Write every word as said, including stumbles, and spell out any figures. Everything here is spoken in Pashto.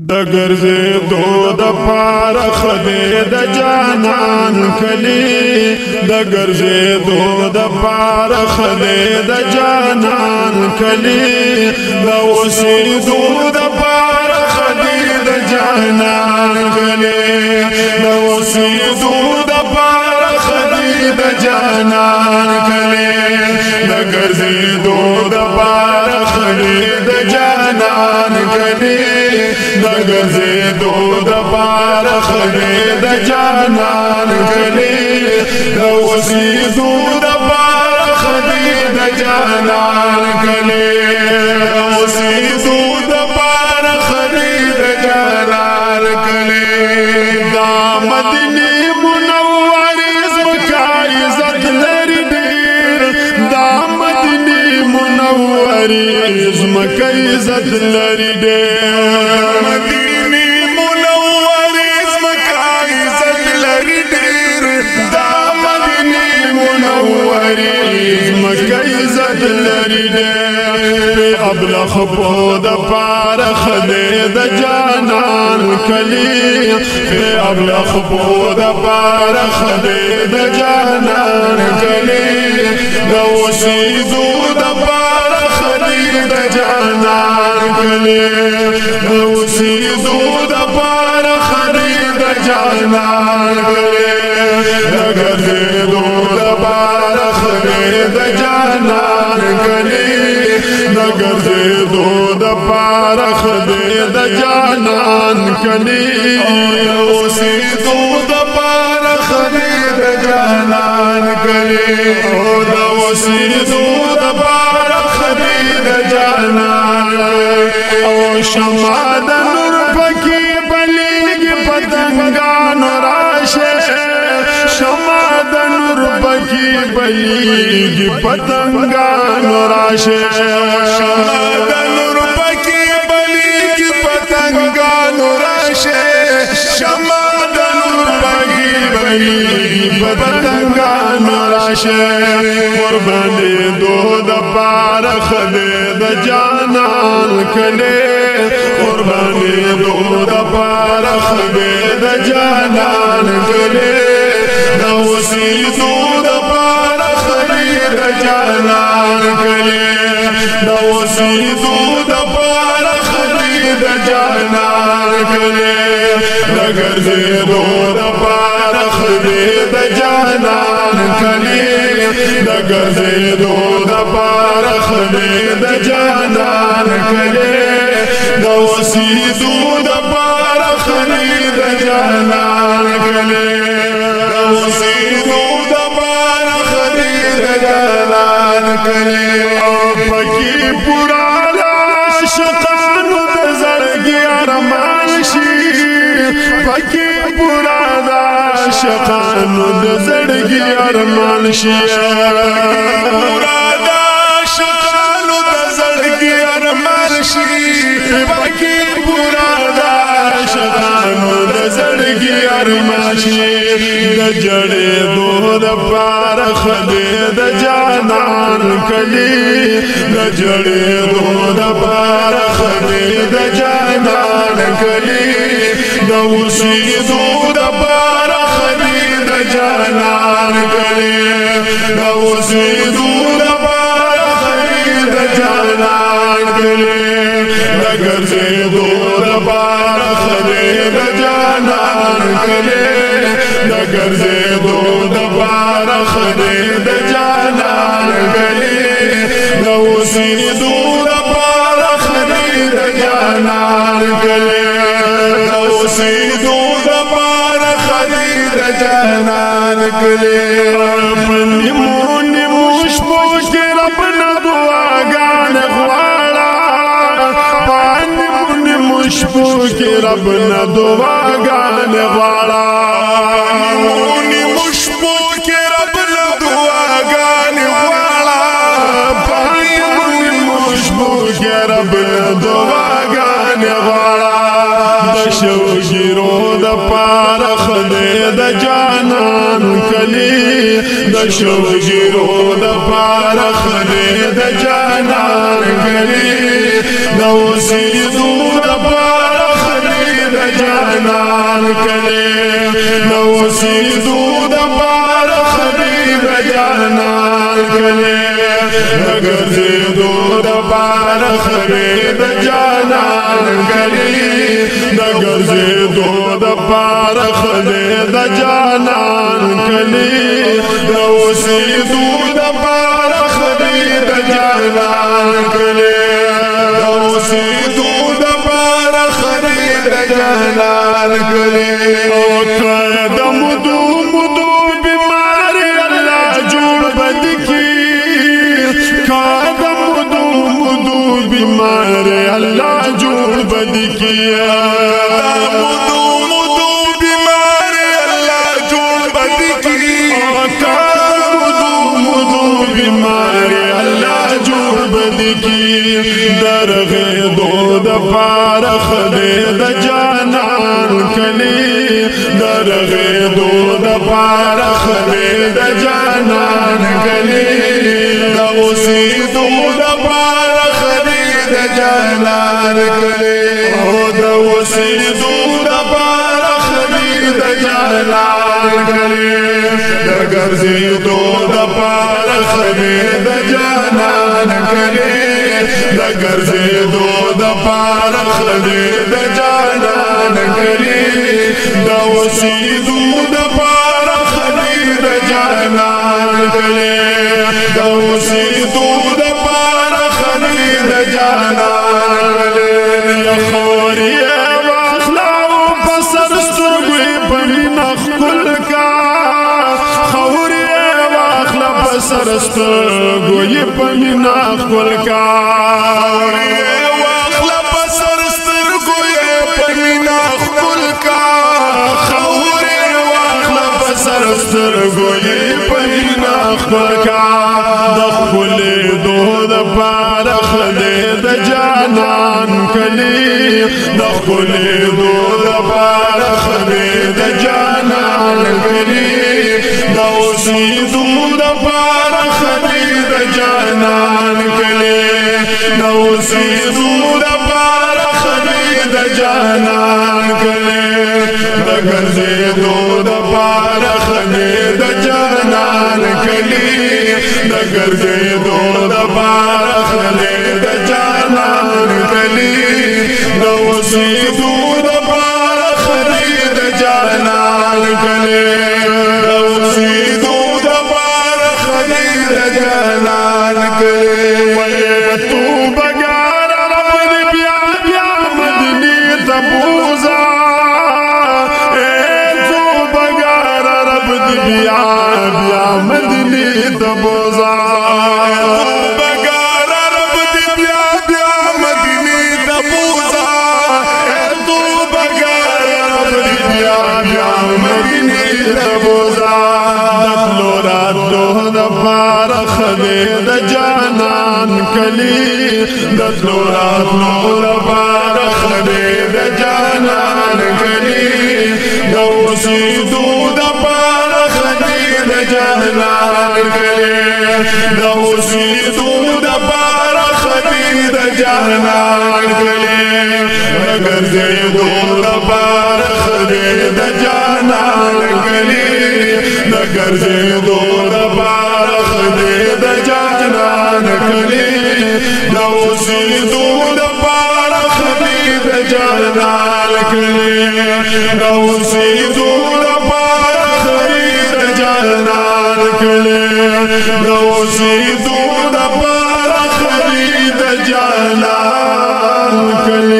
د ګرځېدو د پاره خدای د جانان کلی د ګرځېدو د پاره خدای د جانان کلی د اوسېدو د پاره خدای د جانان کلی د اوسېدو د پاره خدای د جانان کلی د ګرځېدو د پاره خدای د جانان کلی د ګرځېدو د پاره خدای د جانان کلی د اوسېدو د پاره خدای د جانان کلی د اوسېدو د پاره خدای د جانان کلی دا مدینه منورې زمکه عزت لري ډېر دا مدینه منورې زمکه عزت لري ډېر ابلخ بود پار خدای د جانان کلی ابلخ بود پار خدای د جانان کلی د اوسېدو د پار خدای د جانان کلی د اوسېدو د پار خدای د جانان کلی د ګرځېدو د پار خدای د جانان کلی د ګرځېدو د پاره خدای د جانان کلی اوسېدو د پاره خدای د جانان کلی او د اوسېدو د پاره خدای د جانان او شمع د نور پکې بلیږي پتنګان راشه شمع د نور پکې بلیږي پتنګان راشه شمع د نور پکې بلیږي پتنګان راشه شمع د نور پکې بلیږي پتنګان راشه قربانې دو د پاره خدای د جانان کلی قربانې دو د پاره خدای د جانان کلی د اوسېدو د پاره خدای د جانان کلی د اوسېدو د پاره خدای د جانان کلی د ګرځېدو د پاره خدای د جانان کلی د ګرځېدو د پاره خدای د جانان کلی د اوسېدو د پاره خدای د جانان کلی د اوسېدو د پاره خدای د جانان کلی پکې پورا عاشقانو د زړګي ارمان شي پکې پورا عاشقانو د زړګي ارمان شي پورا عاشقانو د زړګي ارمان شي پکې پورا عاشقانو د زړګي ارمان شي د جړېدو د پاره خدای د جانان کلی د جړېدو د پاره خدای د جانان کلی د اوسېدو د پاره خدای د جانان کلی د اوسېدو د پاره خدای د جانان کلی د ګرځېدو د پاره خدای د جانان کلی د ګرځېدو د پاره خدای د جانان کلی د اوسېدو د پاره خدای د جانان کلی د اوسېدو د پاره خدای د جانان کلی نیمو نیمو شپو کې رب نه دعاګانې غواړه نیمو نیمو شپو کې رب نه دعاګانې غواړه شوګیرو د پاره خدای د جانان کلی د شوګیرو د پاره خدای د جانان کلی د اوسېدو د پاره خدای جانان کلی نو سیدو دا پار خرید جانان کلی نگر زیدو دا پار خرید جانان کلی نگر زیدو دا پار خرید جانان کلی نو سیدو دا پار خرید جانان کلی نو سیدو دا پار خرید جانان کلی او قدم دو مدو بیماری اللہ جوڑ بد کی قدم دو مدو بیماری اللہ جوڑ بد کی مدو مدو بیماری اللہ جوڑ بد کی قدم دو مدو بیماری اللہ جوڑ بد کی درغ دو دپار خدید جانان کلی درغ دو دپار خدید جانان کلی دوسی دو دپار خدید جانان کلی دوسی دو دپار خدید جانان کلی درگرزی دو دپار خدید جانان کلی درگرزی دو دپار خدید جانان کلی دوسی دو دپار خدید جانان کلی دوسی دو دپار خدید جانان کلی خوری واخلاو بسر سترگوی پمینخ کل کا خوری واخلا بسر سترگوی پمینخ کل کا سترگوی پینا خلکا دخل دو دا پار خدید جانان کلی دخل دو دا پار خدید جانان کلی دوسی دو دا پار خدید جانان کلی دوسی دو دا پار خدید جانان کلی دگرزی دو دا پار خدید جانان کلی دگرزی دو دا پار خدید جانان کلی دوسی دو دا پار خدید جانان کلی دوسی دو دا پار خدید جانان کلی تو بگار رب بیا بیا مدنی تبوزا بیا بیا مدنی تبوزا بگار رب دی بیا بیا مدنی تبوزا تو بگار رب دی بیا بیا مدنی تبوزا دخلو راتو دپار خدید جانان کلی دخلو راتو دپار خدید جانان کلی دوسی دو دپار جانان کلی دوسی دو دپار خدید جانان کلی نگرزی دو دپار خدید جانان کلی نگرزی دو دپار خدید جانان کلی دوسی دو دپار خدید جانان کلی دوسی دو دپار خدید جانان کلی دوسی دو دپار خدید جانان کلی